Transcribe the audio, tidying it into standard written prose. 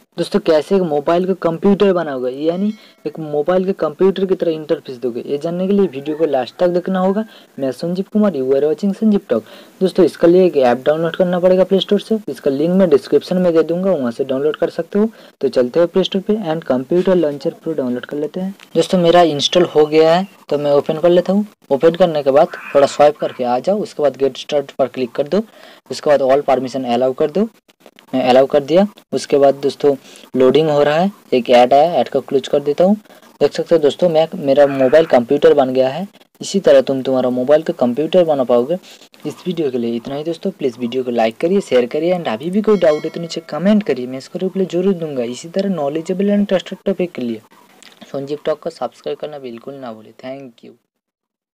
दोस्तों कैसे एक मोबाइल का कंप्यूटर बनाओगे, यानी एक मोबाइल के कंप्यूटर की तरह इंटरफेस दोगे, ये जानने के लिए वीडियो को लास्ट तक देखना होगा। मैं Sanjeev Kumar, you are watching Sanjeev talk. दोस्तों इसके लिए एक ऐप डाउनलोड करना पड़ेगा प्ले स्टोर से, इसका लिंक मैं डिस्क्रिप्शन में दे दूंगा, वहाँ से डाउनलोड कर सकते हो। तो चलते हैं प्ले स्टोर पे and computer launcher pro download कर लेते हैं। दोस्तों मेरा इंस्टॉल हो गया है, तो मैं ओपन कर लेता हूँ। ओपन करने के बाद थोड़ा स्वाइप करके आ जाओ, उसके बाद गेट स्टार्ट पर क्लिक कर दो, उसके बाद ऑल परमिशन अलाउ कर दो। मैं अलाउ कर दिया। उसके बाद दोस्तों लोडिंग हो रहा है, एक ऐड आया, ऐड को क्लोज कर देता हूँ। देख सकते हो दोस्तों मेरा मोबाइल कंप्यूटर बन गया है। इसी तरह तुम्हारा मोबाइल का कंप्यूटर बना पाओगे। इस वीडियो के लिए इतना ही दोस्तों, प्लीज़ वीडियो को लाइक करिए, शेयर करिए एंड अभी भी कोई डाउट है तो नीचे कमेंट करिए, मैं इसका रिप्लाई जरूर दूंगा। इसी तरह नॉलेजेबल एंड ट्रस्टेड टॉपिक के लिए संजीव टॉक को सब्सक्राइब करना बिल्कुल ना भूलें। Thank you.